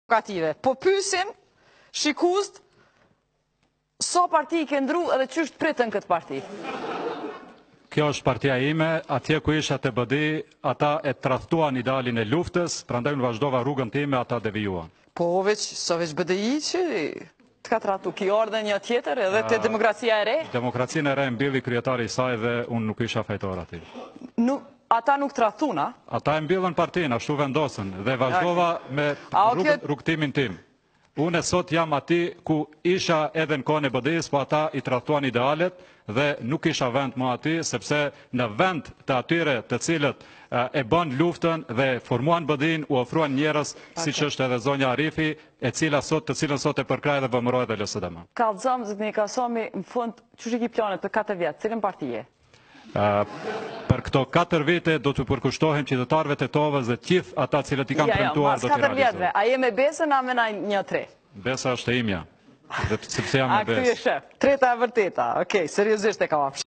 provokative. Po pyesim shikust sa parti i ke ndru edhe ç'është pritën këtë parti. Kjo është partia ime, atje ku isha të BD, ata e tradhtuan idealin e luftës, prandaj unë vazhdova rrugën time, ata devijuan. Po sa veç BDI që të ka tradhtu, ki ardhe një tjetër edhe te demokracia e re? Demokracinë e re mbylli kryetari i saj dhe unë nuk isha fajtor aty. Ata nuk tradhtuna? Ata e mbyllën partinë, ashtu vendosën, dhe vazhdova me rrugtimin tim. Unë sot jam aty ku isha edhe në kohën e BD-s, po ata i tradhtuan idealet dhe nuk isha vend më aty, sepse në vend të atyre të cilët e bën luftën dhe formuan BD-n, u ofruan njerëz siç është edhe zonja Arifi, të cilën sot e përkraj dhe vëmëroj dhe LSDM. Kallëzom zotni Kasami, në fund çush i ki planet për 4 vjet, cilën partije? Për këto 4 vite do të përkushtohem qytetarëve të Tovës dhe gjithë ata cilët i kam premtuar do të realizojnë. A je me besën a me 1-3? Besa është e imja, sepse jam me besë. A këtu je shef, treta e vërteta, okej, seriozisht e kam